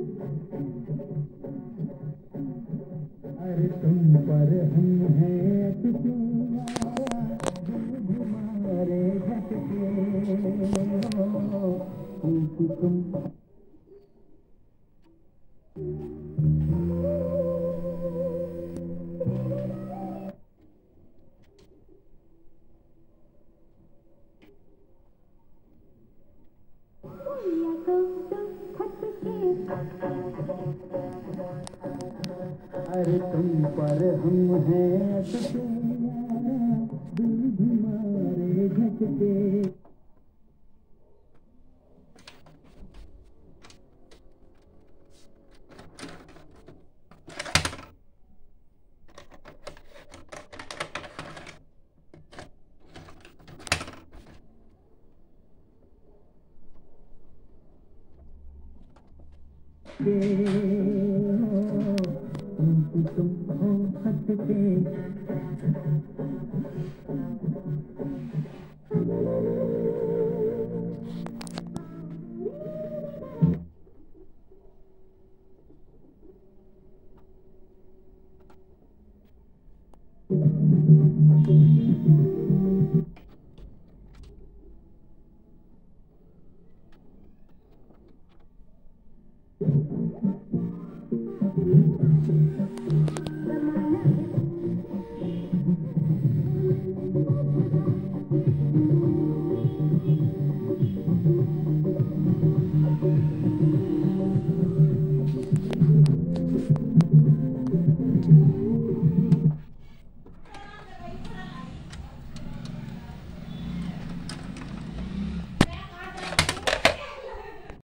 अरे तुम पर हम हैं तुझे हमारे झटके तुम अरे तुम पर हम हैं तुझे हमारे झटके तुम हो हटके